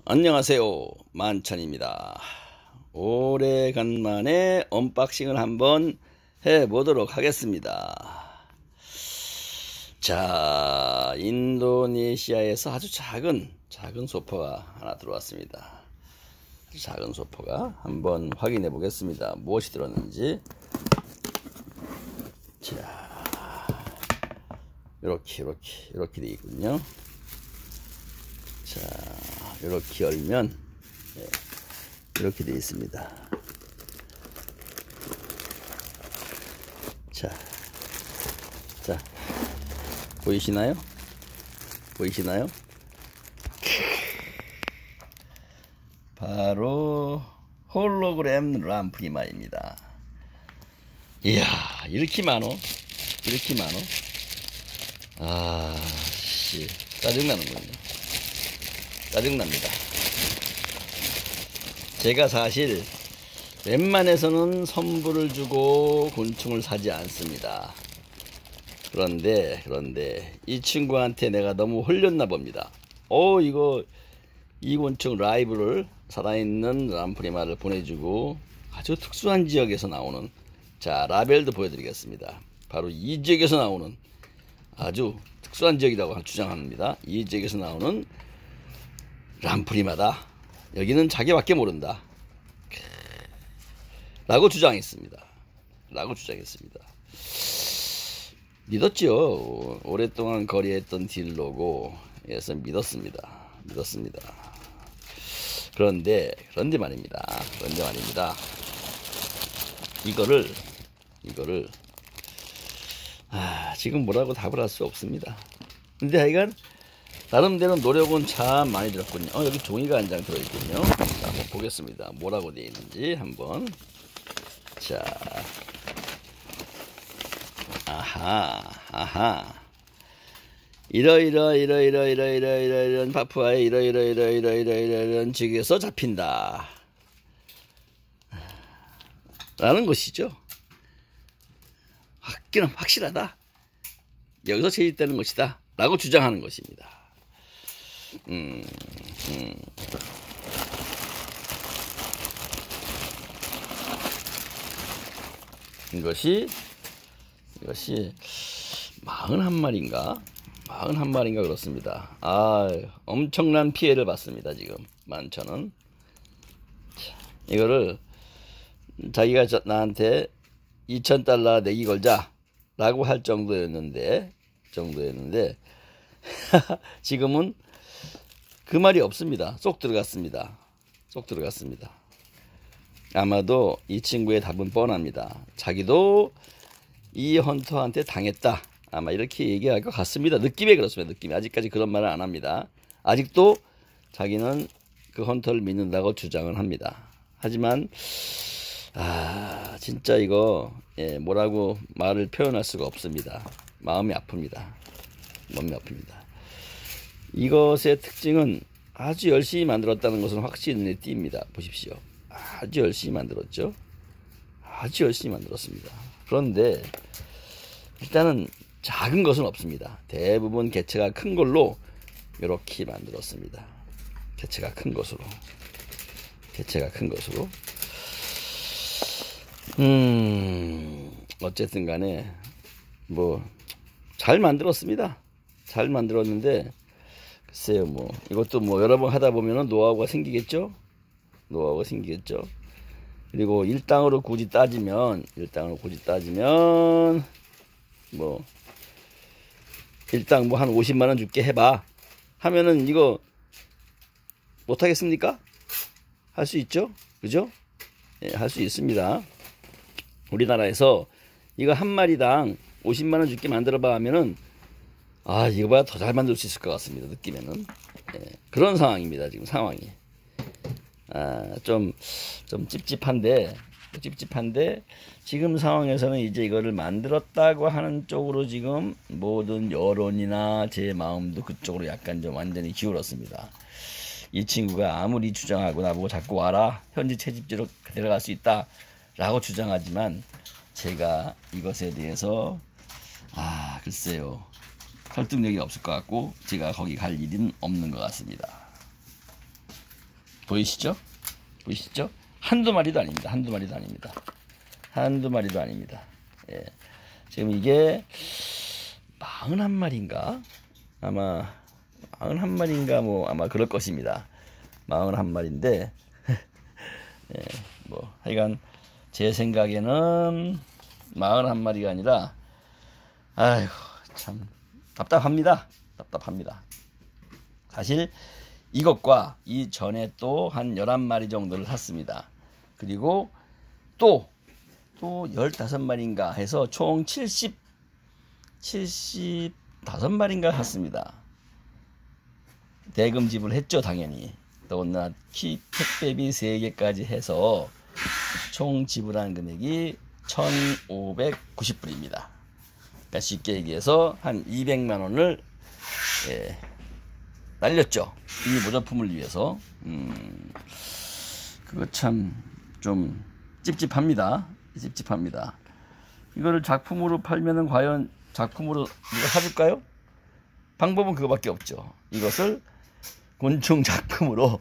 안녕하세요, 만천입니다. 오래간만에 언박싱을 한번 해보도록 하겠습니다. 자, 인도네시아에서 아주 작은 소포가 하나 들어왔습니다. 작은 소포가 한번 확인해 보겠습니다. 무엇이 들었는지. 자, 이렇게 되어 있군요. 자, 이렇게 열면 이렇게 되어 있습니다. 자, 보이시나요? 바로 홀로그램 람프리마입니다. 이야, 이렇게 많어? 씨, 짜증나는군요. 짜증납니다. 제가 사실 웬만해서는 선물을 주고 곤충을 사지 않습니다. 그런데 이 친구한테 내가 너무 홀렸나 봅니다. 이 곤충 라이브를 살아있는 람프리마를 보내주고 아주 특수한 지역에서 나오는, 자, 라벨도 보여드리겠습니다. 바로 이 지역에서 나오는 아주 특수한 지역이라고 주장합니다. 이 지역에서 나오는 람프리마다. 여기는 자기밖에 모른다 라고 주장했습니다. 믿었죠. 오랫동안 거래했던 딜러고에서 믿었습니다. 그런데 말입니다. 이거를 지금 뭐라고 답을 할 수 없습니다. 근데 하여간 나름대로 노력은 참 많이 들었군요. 여기 종이가 한 장 들어있군요. 자, 한번 보겠습니다. 뭐라고 되어 있는지 한번. 자, 아하. 이런 파푸아의 이런 지역에서 잡힌다 라는 것이죠. 확실하다. 여기서 채집되는 것이다 라고 주장하는 것입니다. 이것이 41마리인가? 41마리인가 그렇습니다. 엄청난 피해를 받습니다. 지금 만천은. 이거를 자기가 나한테 $2,000 내기 걸자 라고 할 정도였는데 지금은 그 말이 없습니다. 쏙 들어갔습니다. 아마도 이 친구의 답은 뻔합니다. 자기도 이 헌터한테 당했다, 아마 이렇게 얘기할 것 같습니다. 느낌에 그렇습니다. 아직까지 그런 말을 안 합니다. 아직도 자기는 그 헌터를 믿는다고 주장을 합니다. 하지만 진짜 이거 뭐라고 말을 표현할 수가 없습니다. 마음이 아픕니다. 이것의 특징은 아주 열심히 만들었다는 것은 확실히 눈에 띕니다. 보십시오. 아주 열심히 만들었죠. 그런데 일단은 작은 것은 없습니다. 대부분 개체가 큰 걸로 이렇게 만들었습니다. 개체가 큰 것으로. 어쨌든 간에 잘 만들었습니다. 잘 만들었는데 글쎄요, 이것도 여러 번 하다 보면은 노하우가 생기겠죠. 그리고 일당으로 굳이 따지면 일당 한 50만 원 줄게 해봐 하면은 이거 못 하겠습니까? 할 수 있죠, 그죠? 할 수 있습니다. 우리나라에서 이거 한 마리당 50만 원 줄게 만들어봐 하면은 이거보다 더 잘 만들 수 있을 것 같습니다. 느낌에는. 그런 상황입니다. 지금 상황이. 좀 찝찝한데 지금 상황에서는 이제 이거를 만들었다고 하는 쪽으로 지금 모든 여론이나 제 마음도 그쪽으로 약간 좀 완전히 기울었습니다. 이 친구가 아무리 주장하고 나보고 자꾸 와라, 현지 채집지로 데려갈 수 있다 라고 주장하지만 제가 이것에 대해서 글쎄요, 설득력이 없을 것 같고 제가 거기 갈 일은 없는 것 같습니다. 보이시죠? 보이시죠? 한두 마리도 아닙니다. 한두 마리도 아닙니다. 한두 마리도 아닙니다. 예. 지금 이게 41마리인가? 아마 41마리인가 뭐 아마 그럴 것입니다. 41마리인데 예, 뭐 하여간 제 생각에는 41마리가 아니라 아이고 참 답답합니다. 답답합니다. 사실 이것과 이 전에 또 한 11마리 정도를 샀습니다. 그리고 또 15마리인가 해서 총 75마리인가 샀습니다. 대금 지불했죠, 당연히. 더군다나 키 택배비 3개까지 해서 총 지불한 금액이 1,590불입니다. 그러니까 쉽게 얘기해서 한 200만 원을 날렸죠. 이 모조품을 위해서. 그거 참 좀 찝찝합니다. 찝찝합니다. 이거를 작품으로 팔면은 과연 작품으로 누가 사줄까요? 방법은 그거밖에 없죠. 이것을 곤충 작품으로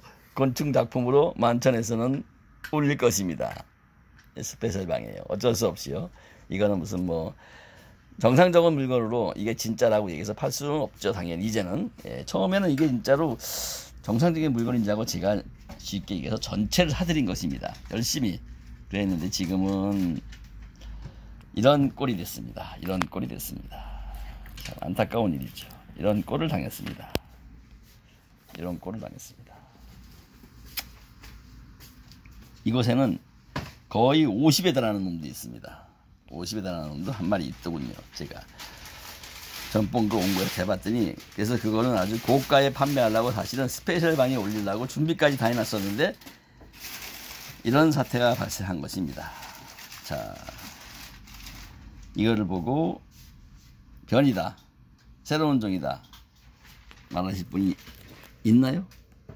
만천에서는 올릴 것입니다. 스페셜 방이에요. 어쩔 수 없이요. 이거는 무슨 뭐 정상적인 물건으로 이게 진짜라고 얘기해서 팔 수는 없죠. 당연히 이제는. 처음에는 이게 진짜로 정상적인 물건인지 하고 제가 쉽게 얘기해서 전체를 사드린 것입니다. 열심히 그랬는데 지금은 이런 꼴이 됐습니다. 이런 꼴이 됐습니다. 참 안타까운 일이죠. 이런 꼴을 당했습니다. 이런 꼴을 당했습니다. 이곳에는 거의 50에 달하는 놈도 있습니다. 50에 달하는 놈도 한 마리 있더군요. 제가 전번 거 온 거에서 해봤더니, 그래서 그거는 아주 고가에 판매하려고 사실은 스페셜 방에 올리려고 준비까지 다 해놨었는데 이런 사태가 발생한 것입니다. 자, 이거를 보고 변이다, 새로운 종이다 말하실 분이 있나요?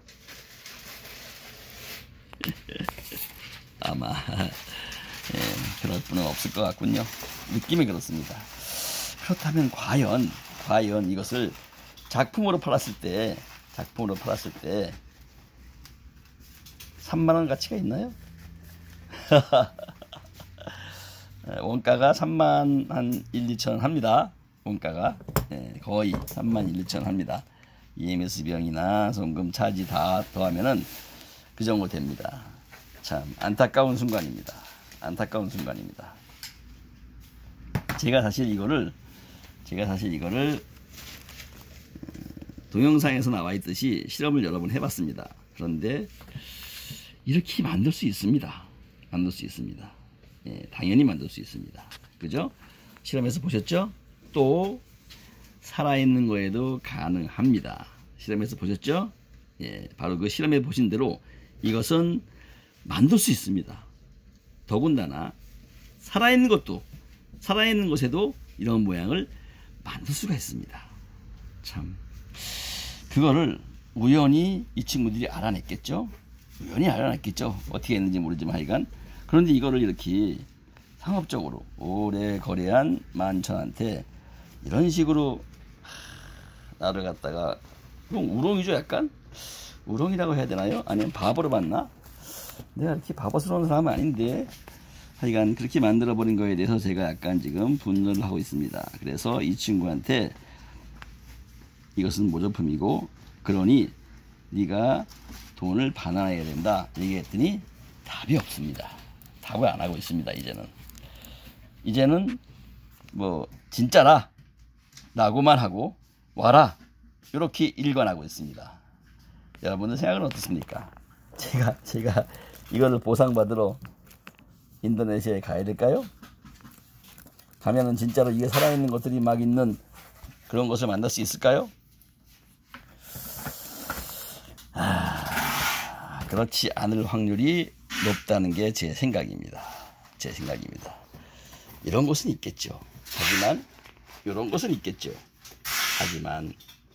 아마 그럴 분은 없을 것 같군요. 느낌이 그렇습니다. 그렇다면 과연 이것을 작품으로 팔았을 때 3만 원 가치가 있나요? 원가가 3만 한 1, 2천 원 합니다. 원가가 거의 3만 1, 2천 원 합니다. EMS 병이나 송금 차지 다 더하면은 그 정도 됩니다. 참 안타까운 순간입니다. 안타까운 순간입니다. 제가 사실 이거를 동영상에서 나와 있듯이 실험을 여러 번 해봤습니다. 그런데 이렇게 만들 수 있습니다. 만들 수 있습니다. 당연히 만들 수 있습니다. 그죠? 실험해서 보셨죠? 또 살아있는 거에도 가능합니다. 실험해서 보셨죠? 바로 그 실험해 보신 대로 이것은 만들 수 있습니다. 더군다나 살아있는 것에도 이런 모양을 만들 수가 있습니다. 참 그거를 우연히 이 친구들이 알아냈겠죠. 어떻게 했는지 모르지만 하여간. 그런데 이거를 이렇게 상업적으로 오래 거래한 만천한테 이런 식으로 나를 갖다가 우롱이죠. 약간 우롱이라고 해야 되나요? 아니면 바보로 봤나? 내가 이렇게 바보스러운 사람은 아닌데 하여간 그렇게 만들어버린 거에 대해서 제가 약간 지금 분노를 하고 있습니다. 그래서 이 친구한테 이것은 모조품이고 그러니 네가 돈을 반환해야 된다 얘기했더니 답이 없습니다. 답을 안 하고 있습니다. 이제는 뭐 진짜라 라고만 하고 와라 이렇게 일관하고 있습니다. 여러분들 생각은 어떻습니까? 제가 이거를 보상받으러 인도네시아에 가야 될까요? 가면은 진짜로 이게 살아있는 것들이 막 있는 그런 것을 만날 수 있을까요? 그렇지 않을 확률이 높다는 게 제 생각입니다. 이런 것은 있겠죠. 하지만 이런 것은 있겠죠. 하지만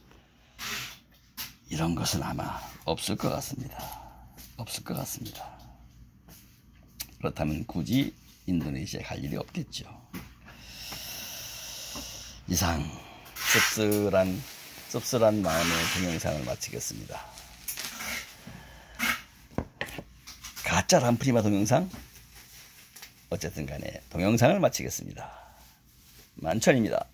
이런 것은 아마 없을 것 같습니다. 그렇다면 굳이 인도네시아에 갈 일이 없겠죠. 이상 씁쓸한 마음의 동영상을 마치겠습니다. 적절한 프리마 동영상, 어쨌든 간에 동영상을 마치겠습니다. 만천입니다.